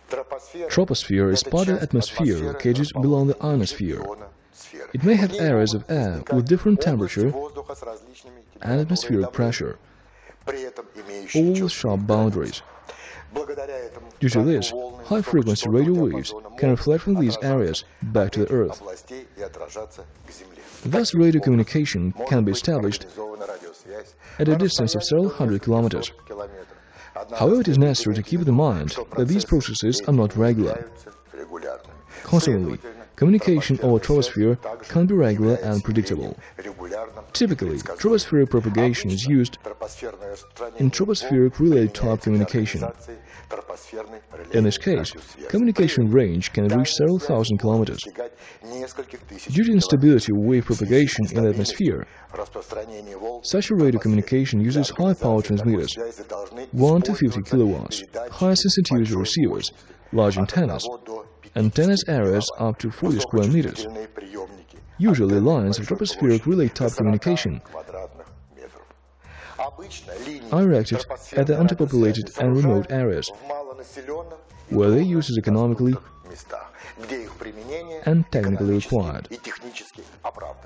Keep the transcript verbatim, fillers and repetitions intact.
Troposphere is part of the atmosphere located below the ionosphere. It may have areas of air with different temperature and atmospheric pressure, all with sharp boundaries. Due to this, high-frequency radio waves can reflect from these areas back to the Earth. Thus, radio communication can be established at a distance of several hundred kilometers. However, it is necessary to keep in mind that these processes are not regular. Consequently, communication over troposphere can be regular and predictable. Typically, tropospheric propagation is used in tropospheric relay-type communication. In this case, communication range can reach several thousand kilometers. Due to instability of wave propagation in the atmosphere, such a radio communication uses high-power transmitters, one to fifty kilowatts, high-sensitivity receivers, large antennas, antennas areas up to forty square meters, usually lines of tropospheric relay-type communication are erected at the underpopulated and remote areas, where their use is economically and technically required.